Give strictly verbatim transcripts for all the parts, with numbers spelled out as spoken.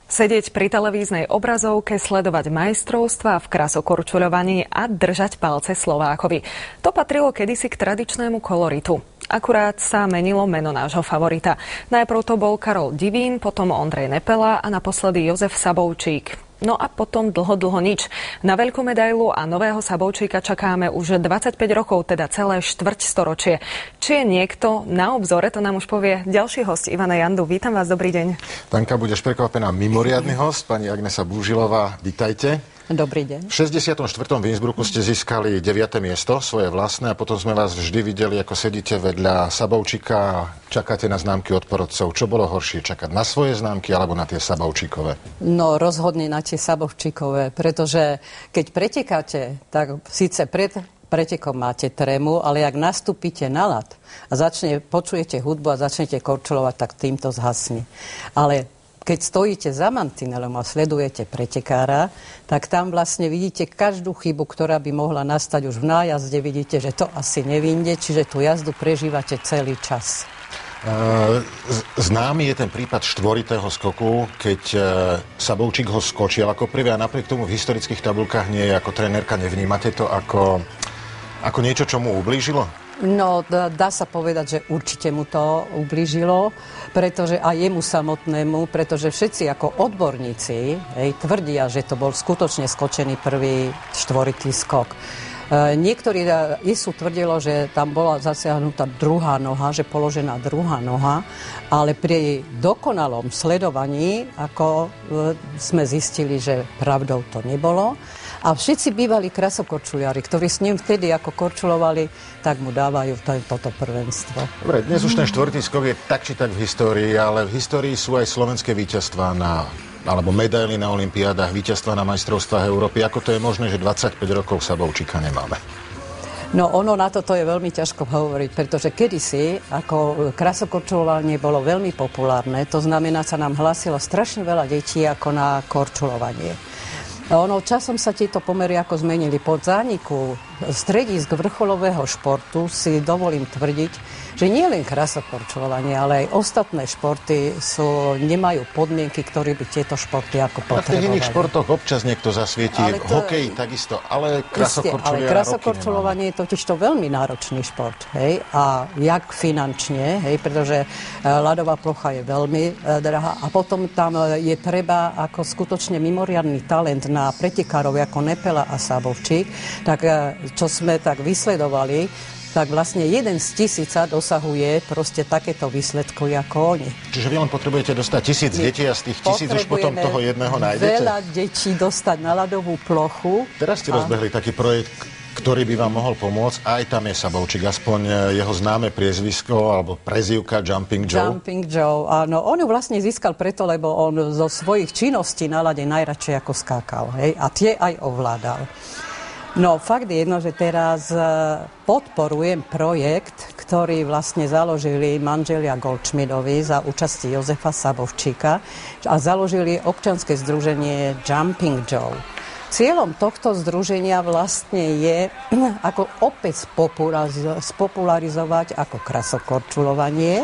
Sedieť pri televíznej obrazovke, sledovať majstrovstvá v krasokorčuľovaní a držať palce Slovákovi. To patrilo kedysi k tradičnému koloritu. Akurát sa menilo meno nášho favorita. Najprv to bol Karol Divín, potom Ondrej Nepela a naposledy Jozef Sabovčík. No a potom dlho, dlho nič. Na veľkú medailu a nového Sabovčíka čakáme už dvadsaťpäť rokov, teda celé štvrť storočie. Či je niekto na obzore, to nám už povie ďalší host Ivana Jandu. Vítam vás, dobrý deň. Tanka, budeš prekvapená, mimoriadny host, pani Agnesa Búžilová, vítajte. Dobrý deň. V šesťdesiatom štvrtom v Innsbrucku ste získali deviate miesto, svoje vlastné, a potom sme vás vždy videli, ako sedíte vedľa Sabovčíka a čakáte na známky od porodcov. Čo bolo horšie, čakať na svoje známky alebo na tie Sabovčíkové? No rozhodne na tie Sabovčíkové, pretože keď pretekáte, tak síce pred pretekom máte trému, ale ak nastúpite na ľad a začne, počujete hudbu a začnete korčulovať, tak týmto zhasne. Ale keď stojíte za mantinelom a sledujete pretekára, tak tam vlastne vidíte každú chybu, ktorá by mohla nastať už v nájazde. Vidíte, že to asi nevinde, čiže tú jazdu prežívate celý čas. Uh, známy je ten prípad štvoritého skoku, keď uh, Sabovčík ho skočil ako prvý a napriek tomu v historických tabulkách nie je, ako trénerka, nevnímate to ako, ako niečo, čo mu ublížilo? No, dá, dá sa povedať, že určite mu to ublížilo, pretože aj jemu samotnému, pretože všetci ako odborníci hej, tvrdia, že to bol skutočne skočený prvý štvoritý skok. E, niektorí Isu tvrdilo, že tam bola zasiahnutá druhá noha, že položená druhá noha, ale pri dokonalom sledovaní, ako e, sme zistili, že pravdou to nebolo. A všetci bývalí krasokorčuliari, ktorí s ním vtedy ako korčulovali, tak mu dávajú to, toto prvenstvo. Dobre, dnes už ten štvrtý skok je tak či tak v histórii, ale v histórii sú aj slovenské víťazstvá na, alebo medaily na olympiádach, víťazstvá na majstrovstvách Európy. Ako to je možné, že dvadsaťpäť rokov Sabovčíka nemáme? No ono na toto je veľmi ťažko hovoriť, pretože kedysi, ako krasokorčulovanie bolo veľmi populárne, to znamená, sa nám hlásilo strašne veľa detí ako na korčulovanie. Ono, časom sa tieto pomery ako zmenili. Po zániku stredisk vrcholového športu si dovolím tvrdiť, že nie len krasokorčulovanie, ale aj ostatné športy sú, nemajú podmienky, ktoré by tieto športy ako potrebovali. A v tých iných športoch občas niekto zasvietí, v to... hokeji takisto, ale krasokorčulovanie Ale krasokorčulovanie je totiž to veľmi náročný šport, hej, a jak finančne, hej, pretože ľadová plocha je veľmi uh, drahá a potom tam je treba ako skutočne mimoriadny talent na pretekárov ako Nepela a Sabovčík, tak čo sme tak vysledovali, tak vlastne jeden z tisíca dosahuje proste takéto výsledky ako oni. Čiže vy len potrebujete dostať tisíc detí a z tých tisíc už potom toho jedného nájdete? Veľa detí dostať na ľadovú plochu. Teraz ste a... rozbehli taký projekt, ktorý by vám mohol pomôcť. Aj tam je Sabovčík, aspoň jeho známe priezvisko alebo prezývka Jumping Joe. Jumping Joe, áno. On ju vlastne získal preto, lebo on zo svojich činností na ľade najradšej ako skákal. Hej? A tie aj ovládal. No, fakt je jedno, že teraz podporujem projekt, ktorý vlastne založili manželia Goldschmidovi za účasti Jozefa Sabovčíka a založili občianske združenie Jumping Joe. Cieľom tohto združenia vlastne je ako opäť spopularizovať ako krasokorčulovanie.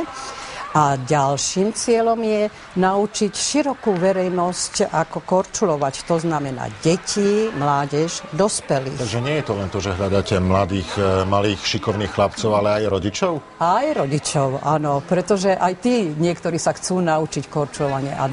A ďalším cieľom je naučiť širokú verejnosť, ako korčulovať. To znamená deti, mládež, dospelých. Takže nie je to len to, že hľadáte mladých, malých, šikovných chlapcov, ale aj rodičov? Aj rodičov, áno. Pretože aj tí niektorí sa chcú naučiť korčulovanie. A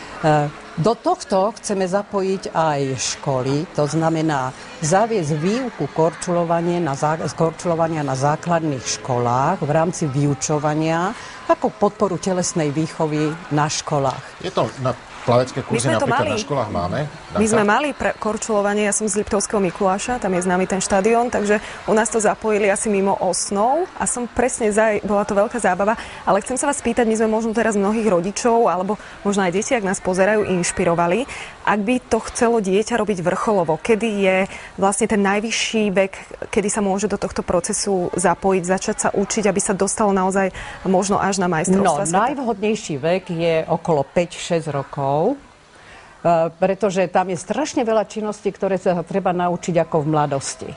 do tohto chceme zapojiť aj školy. To znamená zaviesť výuku korčulovania na, zá, korčulovania na základných školách v rámci vyučovania ako podporu telesnej výchovy na školách. Je to na plavecké kurzy napríklad na školách máme? Danka? My sme mali pre korčulovanie, ja som z Liptovského Mikuláša, tam je známy ten štadión, takže u nás to zapojili asi mimo osnov a som presne za, bola to veľká zábava, ale chcem sa vás spýtať, my sme možno teraz mnohých rodičov, alebo možno aj deti, ak nás pozerajú, inšpirovali, ak by to chcelo dieťa robiť vrcholovo, kedy je vlastne ten najvyšší vek, kedy sa môže do tohto procesu zapojiť, začať sa učiť, aby sa dostalo naozaj možno až na majstrovstvá sveta? No, najvhodnejší vek je okolo päť šesť rokov, pretože tam je strašne veľa činností, ktoré sa treba naučiť ako v mladosti.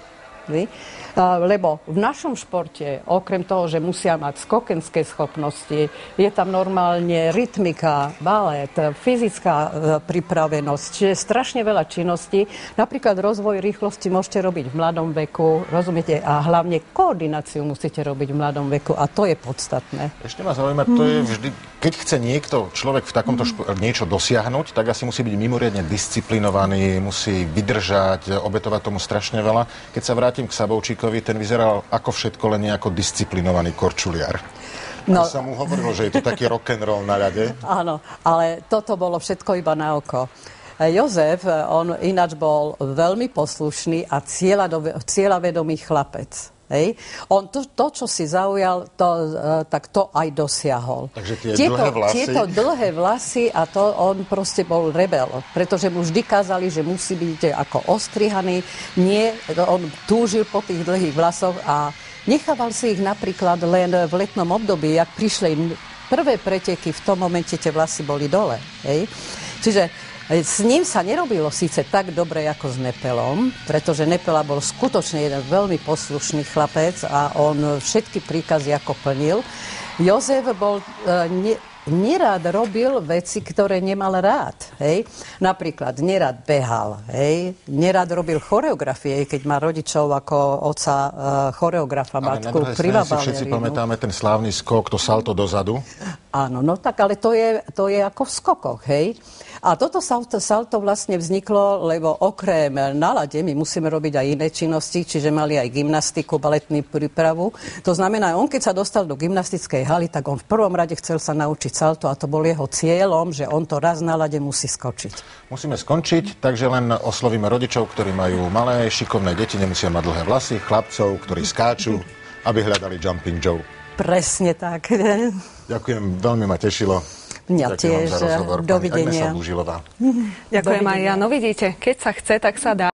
Lebo v našom športe, okrem toho, že musia mať skokenské schopnosti, je tam normálne rytmika, balet, fyzická pripravenosť, čiže strašne veľa činností. Napríklad rozvoj rýchlosti môžete robiť v mladom veku, rozumiete? A hlavne koordináciu musíte robiť v mladom veku a to je podstatné. Ešte ma zaujíma, to je vždy, keď chce niekto, človek v takomto špo- niečo dosiahnuť, tak asi musí byť mimoriadne disciplinovaný, musí vydržať, obetovať tomu strašne veľa. Keď sa vrátim k Sabovčíkovi, ten vyzeral ako všetko, len nejako disciplinovaný korčuliar. No, sa mu hovorilo, že je to taký rock'n'roll na ľade. Áno, ale toto bolo všetko iba na oko. Jozef, on ináč bol veľmi poslušný a cieľavedomý chlapec. Hej. On to, to, čo si zaujal, to, uh, tak to aj dosiahol. Takže tie tieto, dlhé vlasy... Tieto dlhé vlasy a to on proste bol rebel, pretože mu vždy kázali, že musí byť ako ostrihaný. Nie, on túžil po tých dlhých vlasoch a nechával si ich napríklad len v letnom období, jak prišli prvé preteky, v tom momente tie vlasy boli dole. Hej. Čiže s ním sa nerobilo síce tak dobre ako s Nepelom, pretože Nepela bol skutočne jeden veľmi poslušný chlapec a on všetky príkazy ako plnil. Jozef bol, ne, nerád robil veci, ktoré nemal rád. Hej? Napríklad nerád behal, hej? Nerád robil choreografie, keď má rodičov ako oca uh, choreografa, matku priva ballerínu. Všetci pamätáme ten slávny skok, to salto dozadu. Áno, no tak, ale to je, to je ako v skokoch, hej? A toto salto, salto vlastne vzniklo, lebo okrem nálade my musíme robiť aj iné činnosti, čiže mali aj gymnastiku, baletnú prípravu. To znamená, on keď sa dostal do gymnastickej haly, tak on v prvom rade chcel sa naučiť salto a to bol jeho cieľom, že on to raz na lade musí skočiť. Musíme skončiť, takže len oslovíme rodičov, ktorí majú malé, šikovné deti, nemusia mať dlhé vlasy, chlapcov, ktorí skáču, aby hľadali Jumping Joe. Presne tak. Ďakujem, veľmi ma tešilo. Mňa tiež. Dovidenia. Ďakujem aj ja. No vidíte, keď sa chce, tak sa dá.